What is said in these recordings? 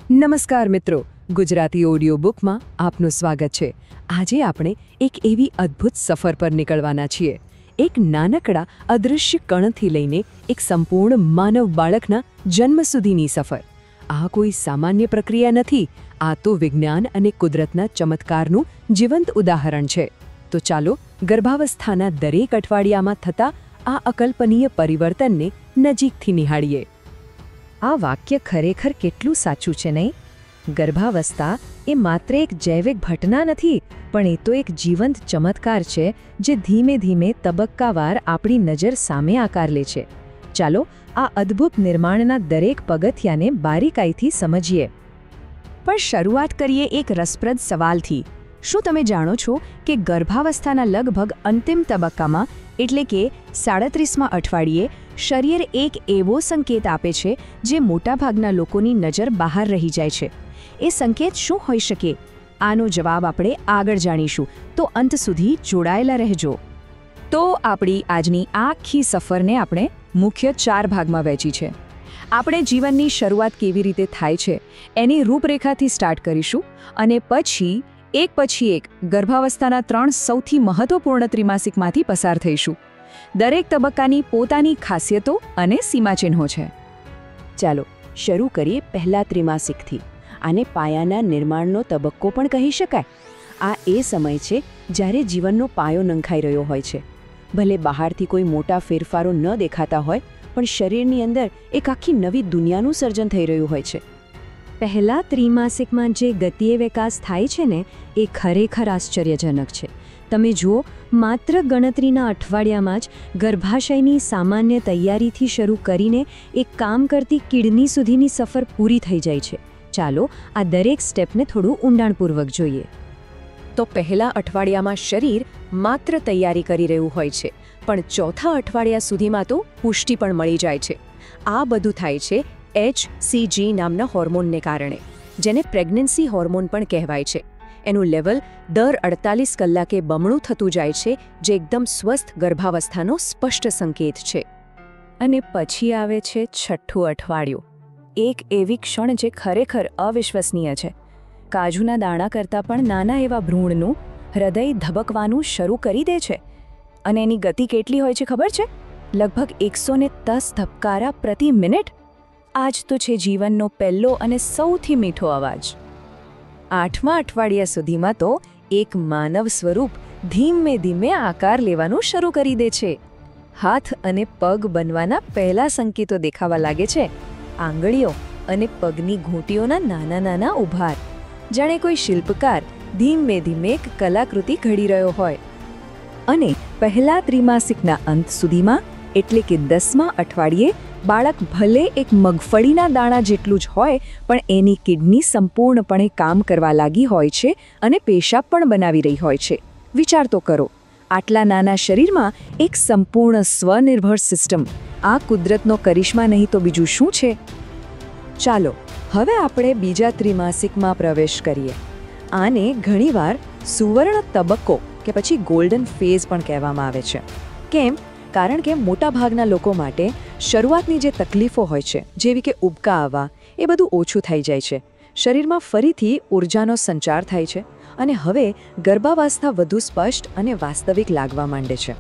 નમસ્કાર મિત્રો, ગુજરાતી ઓડિયો બુકમાં આપનું સ્વાગત છે। આજે આપણે એક એવી અદ્ભુત સફર પર નીકળવાના છીએ। એક નાનકડા અદૃશ્ય કણથી લઈને એક સંપૂર્ણ માનવ બાળકના જન્મ સુધીની સફર। આ કોઈ સામાન્ય પ્રક્રિયા નથી, આ તો વિજ્ઞાન અને કુદરતના ચમત્કારનું જીવંત ઉદાહરણ છે। તો ચાલો ગર્ભાવસ્થાના દરેક અઠવાડિયામાં થતા આ અકલ્પનીય પરિવર્તનને નજીકથી નિહાળીએ। આ વાક્ય ખરેખર કેટલું સાચું છે નહીં? ગર્ભાવસ્થા એ માત્ર એક જૈવિક ઘટના નથી, પણ એ તો એક જીવંત ચમત્કાર છે જે ધીમે ધીમે તબક્કાવાર આપણી નજર સામે આકાર લે છે। ચાલો આ અદ્ભુત નિર્માણના દરેક પગથિયાને બારીકાઈથી સમજીએ। પણ શરૂઆત કરીએ એક રસપ્રદ સવાલથી। શું તમે જાણો છો કે ગર્ભાવસ્થાના લગભગ અંતિમ તબક્કામાં એટલે કે 37મા અઠવાડિયે શરીર એક એવો સંકેત આપે છે જે મોટાભાગના લોકોની નજર બહાર રહી જાય છે? એ સંકેત શું હોઈ શકે? આનો જવાબ આપણે આગળ જાણીશું, તો અંત સુધી જોડાયેલા રહેજો। તો આપણી આજની આખી સફરને આપણે મુખ્ય 4 ભાગમાં વહેંચી છે। આપણે જીવનની શરૂઆત કેવી રીતે થાય છે એની રૂપરેખાથી સ્ટાર્ટ કરીશું અને પછી એક ગર્ભાવસ્થાના 3 સૌથી મહત્વપૂર્ણ ત્રિમાસિકમાંથી પસાર થઈશું। દરેક તબક્કાની પોતાની ખાસિયતો અને સીમાચિહ્નો છે। ચાલો શરૂ કરીએ પહેલા ત્રિમાસિકથી। આને પાયાના નિર્માણનો તબક્કો પણ કહી શકાય। આ એ સમય છે જ્યારે જીવનનો પાયો નંખાઈ રહ્યો હોય છે। ભલે બહારથી કોઈ મોટા ફેરફારો ન દેખાતા હોય, પણ શરીરની અંદર એક આખી નવી દુનિયાનું સર્જન થઈ રહ્યું હોય છે। પહેલા ત્રિમાસિકમાં જે ગતિએ વિકાસ થાય છે ને, એ ખરેખર આશ્ચર્યજનક છે। તમે જુઓ, માત્ર ગણતરીના અઠવાડિયામાં જ ગર્ભાશયની સામાન્ય તૈયારીથી શરૂ કરીને એક કામ કરતી કિડની સુધીની સફર પૂરી થઈ જાય છે। ચાલો આ દરેક સ્ટેપને થોડું ઊંડાણપૂર્વક જોઈએ। તો પહેલા અઠવાડિયામાં શરીર માત્ર તૈયારી કરી રહ્યું હોય છે, પણ ચોથા અઠવાડિયા સુધીમાં તો પુષ્ટિ પણ મળી જાય છે। આ બધું થાય છે HCG નામના હોર્મોનને કારણે, જેને પ્રેગ્નન્સી હોર્મોન પણ કહેવાય છે। એનું લેવલ દર 48 કલાકે બમણું થતું જાય છે, જે એકદમ સ્વસ્થ ગર્ભાવસ્થાનો સ્પષ્ટ સંકેત છે। અને પછી આવે છે 6થું અઠવાડિયું, એક એવી ક્ષણ જે ખરેખર અવિશ્વસનીય છે। કાજુના દાણા કરતાં પણ નાના એવા ભ્રૂણનું હૃદય ધબકવાનું શરૂ કરી દે છે। અને એની ગતિ કેટલી હોય છે ખબર છે? લગભગ 110 ધબકારા પ્રતિ મિનિટ। આ જ તો છે જીવનનો પહેલો અને સૌથી મીઠો અવાજ। 8મા અઠવાડિયા સુધીમાં તો એક માનવ સ્વરૂપ ધીમે ધીમે આકાર લેવાનું શરૂ કરી દે છે। હાથ અને પગ બનવાના પહેલા સંકેતો દેખાવા લાગે છે। આંગળીઓ અને પગની ઘૂંટીઓના નાના નાના ઉભાર, જાણે કોઈ શિલ્પકાર ધીમે ધીમે એક કલાકૃતિ ઘડી રહ્યો હોય। અને પહેલા ત્રિમાસિકના અંત સુધીમાં એટલે કે 10મા અઠવાડિયે બાળક ભલે એક મગફળીના દાણા જેટલું જ હોય, પણ એની કિડની સંપૂર્ણપણે કામ કરવા લાગી હોય છે અને પેશાબ પણ બનાવી રહી હોય છે। વિચાર તો કરો, આટલા નાના શરીરમાં એક સંપૂર્ણ સ્વનિર્ભર સિસ્ટમ। આ કુદરતનો કરિશ્મા નહીં તો બીજું શું છે? ચાલો હવે આપણે બીજા ત્રિમાસિકમાં પ્રવેશ કરીએ। આને ઘણીવાર સુવર્ણ તબક્કો કે પછી ગોલ્ડન ફેઝ પણ કહેવામાં આવે છે। કેમ? કારણ કે મોટાભાગના લોકો માટે શરૂઆતની જે તકલીફો હોય છે, જેવી કે ઉબકા આવવા, એ બધું ઓછું થઈ જાય છે। શરીરમાં ફરીથી ઊર્જાનો સંચાર થાય છે અને હવે ગર્ભાવસ્થા વધુ સ્પષ્ટ અને વાસ્તવિક લાગવા માંડે છે।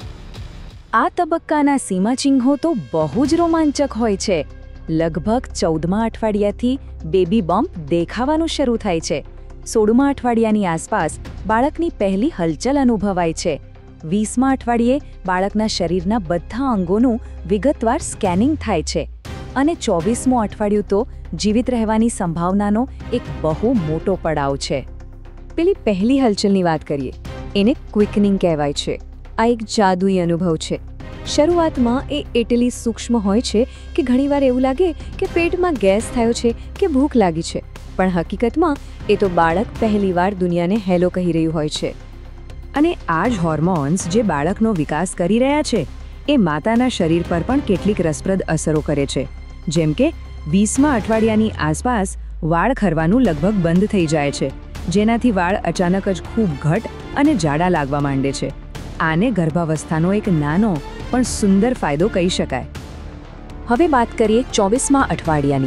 આ તબક્કાના સીમાચિહ્નો તો બહુ જ રોમાંચક હોય છે। લગભગ 14મા અઠવાડિયાથી બેબી બમ્પ દેખાવાનું શરૂ થાય છે। 16મા અઠવાડિયાની આસપાસ બાળકની પહેલી હલચલ અનુભવાય છે। 20મા અઠવાડિયે બાળકના શરીરના બધા અંગોનું વિગતવાર સ્કેનિંગ થાય છે અને 24મું અઠવાડિયું તો જીવિત રહેવાની સંભાવનાનો એક બહુ મોટો પડાવ છે। પેલી પહેલી હલચલની વાત કરીએ, એને ક્વિકનિંગ કહેવાય છે। આ એક જાદુઈ અનુભવ છે। શરૂઆતમાં એ એટલી સૂક્ષ્મ હોય છે કે ઘણીવાર એવું લાગે કે પેટમાં ગેસ થયો છે કે ભૂખ લાગી છે, પણ હકીકતમાં એ તો બાળક પહેલીવાર દુનિયાને હેલો કહી રહ્યું હોય છે। અને આ જ હોર્મોન્સ જે બાળકનો વિકાસ કરી રહ્યા છે, એ માતાના શરીર પર પણ કેટલીક રસપ્રદ અસરો કરે છે। જેમ કે 20મા અઠવાડિયાની આસપાસ વાળ ખરવાનું લગભગ બંધ થઈ જાય છે, જેનાથી વાળ અચાનક જ ખૂબ ઘટ અને જાડા લાગવા માંડે છે। આને ગર્ભાવસ્થાનો એક નાનો પણ સુંદર ફાયદો કહી શકાય। હવે વાત કરીએ 24મા અઠવાડિયાની।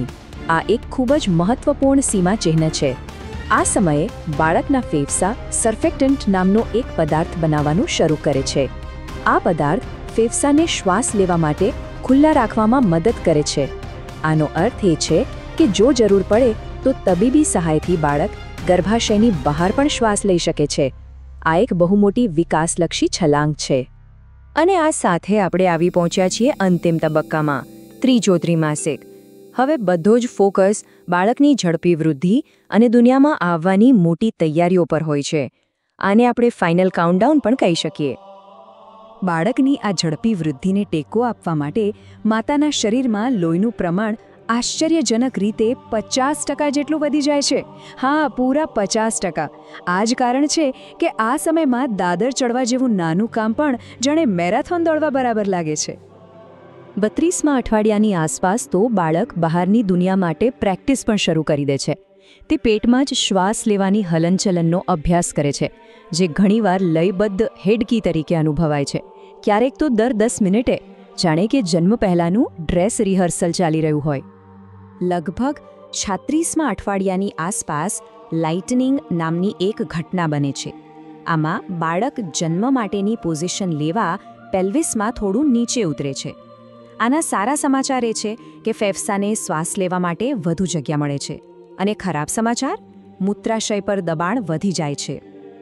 આ એક ખૂબ જ મહત્વપૂર્ણ સીમાચિહ્ન છે. આ સમયે બાળકના ફેફસા સર્ફેક્ટન્ટ નામનો એક પદાર્થ બનાવવાનું શરૂ કરે છે. આ પદાર્થ ફેફસાને શ્વાસ લેવા માટે ખુલ્લા રાખવામાં મદદ કરે છે. આનો અર્થ એ છે કે જો જરૂર પડે તો તબીબી સહાયથી બાળક ગર્ભાશયની બહાર પણ શ્વાસ લઈ શકે છે. આ એક બહુ મોટી વિકાસલક્ષી છલાંગ છે. અને આ સાથે આપણે આવી પહોંચ્યા છીએ અંતિમ તબક્કામાં, ત્રીજો ત્રિમાસિક. હવે બધો જ ફોકસ બાળકની ઝડપી વૃદ્ધિ અને દુનિયામાં આવવાની મોટી તૈયારીઓ પર હોય છે. આને આપણે ફાઇનલ કાઉન્ટડાઉન પણ કહી શકીએ. બાળકની આ ઝડપી વૃદ્ધિને ટેકો આપવા માટે માતાના શરીરમાં લોહીનું પ્રમાણ આશ્ચર્યજનક રીતે 50% જેટલું વધી જાય છે. હા, પૂરા 50%. આ જ કારણ છે કે આ સમયમાં દાદર ચડવા જેવું નાનું કામ પણ જાણે મેરેથોન દોડવા બરાબર લાગે છે. 32મા અઠવાડિયાની આસપાસ તો બાળક બહારની દુનિયા માટે પ્રેક્ટિસ પણ શરૂ કરી દે છે. તે પેટમાં જ શ્વાસ લેવાની હલનચલનનો અભ્યાસ કરે છે, જે ઘણીવાર લયબદ્ધ હેડકી તરીકે અનુભવાય છે. ક્યારેક તો દર 10 મિનિટે, જાણે કે જન્મ પહેલાંનું ડ્રેસ રિહર્સલ ચાલી રહ્યું હોય. લગભગ 36મા અઠવાડિયાની આસપાસ લાઇટનિંગ નામની એક ઘટના બને છે. આમાં બાળક જન્મ માટેની પોઝિશન લેવા પેલ્વિસમાં થોડું નીચે ઉતરે છે. આના સારા સમાચાર એ છે કે ફેફસાને શ્વાસ લેવા માટે વધુ જગ્યા મળે છે, અને ખરાબ સમાચાર, મૂત્રાશય પર દબાણ વધી જાય છે.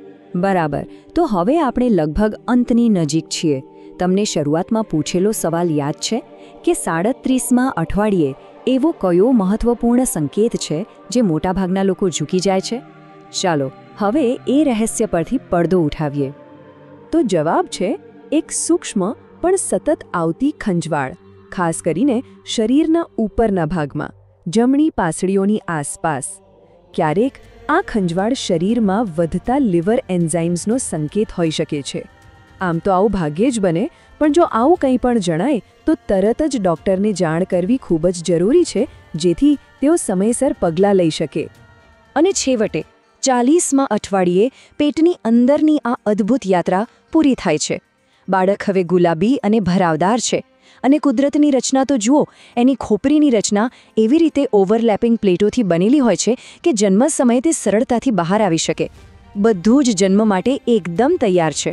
બરાબર, તો હવે આપણે લગભગ અંતની નજીક છીએ. તમને શરૂઆતમાં પૂછેલો સવાલ યાદ છે કે 37મા અઠવાડિયે એવો કયો મહત્વપૂર્ણ સંકેત છે જે મોટાભાગના લોકો ઝૂકી જાય છે? ચાલો હવે એ રહસ્ય પરથી પડદો ઉઠાવીએ. તો જવાબ છે એક સૂક્ષ્મ પણ સતત આવતી ખંજવાળ, ખાસ કરીને શરીરના ઉપરના ભાગમાં, જમણી પાસળીઓની આસપાસ. ક્યારેક આ ખંજવાળ શરીરમાં વધતા લિવર એન્ઝાઇમ્સનો સંકેત હોઈ શકે છે. આમ તો આવું ભાગ્યે જ બને, પણ જો આવું કંઈ પણ જણાય તો તરત જ ડૉક્ટરને જાણ કરવી ખૂબ જ જરૂરી છે, જેથી તેઓ સમયસર પગલાં લઈ શકે. અને છેવટે 40મા અઠવાડિયે પેટની અંદરની આ અદ્ભુત યાત્રા પૂરી થાય છે. બાળક હવે ગુલાબી અને ભરાવદાર છે, અને કુદરતની રચના તો જુઓ, એની ખોપરીની રચના એવી રીતે ઓવરલેપિંગ પ્લેટોથી બનેલી હોય છે કે જન્મ સમયે તે સરળતાથી બહાર આવી શકે. બધું જ જન્મ માટે એકદમ તૈયાર છે.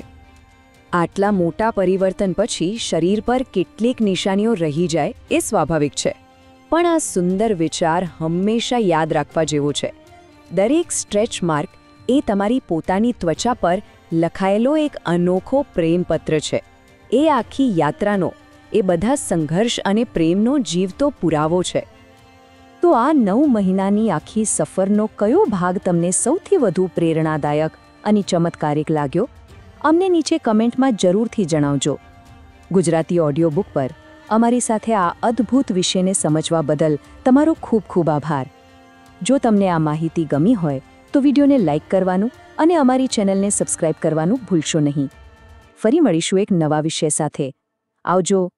આટલા મોટા પરિવર્તન પછી શરીર પર કેટલીક નિશાનીઓ રહી જાય એ સ્વાભાવિક છે, પણ આ સુંદર વિચાર હંમેશા યાદ રાખવા જેવો છે. દરેક સ્ટ્રેચ માર્ક એ તમારી પોતાની ત્વચા પર લખાયેલો એક અનોખો પ્રેમપત્ર છે. એ આખી યાત્રાનો, એ બધા સંઘર્ષ અને પ્રેમનો જીવતો પુરાવો છે. તો આ 9 મહિનાની આખી સફરનો કયો ભાગ તમને સૌથી વધુ પ્રેરણાદાયક અને ચમત્કારિક લાગ્યો? અમને નીચે કમેન્ટમાં જરૂરથી જણાવજો. ગુજરાતી ઓડિયો બુક પર અમારી સાથે આ અદ્ભુત વિષયને સમજવા બદલ તમારો ખૂબ ખૂબ આભાર. જો તમને આ માહિતી ગમી હોય તો વિડીયોને લાઇક કરવાનું અને અમારી ચેનલને સબસ્ક્રાઇબ કરવાનું ભૂલશો નહીં. ફરી મળીશું એક નવા વિષય સાથે. આવજો.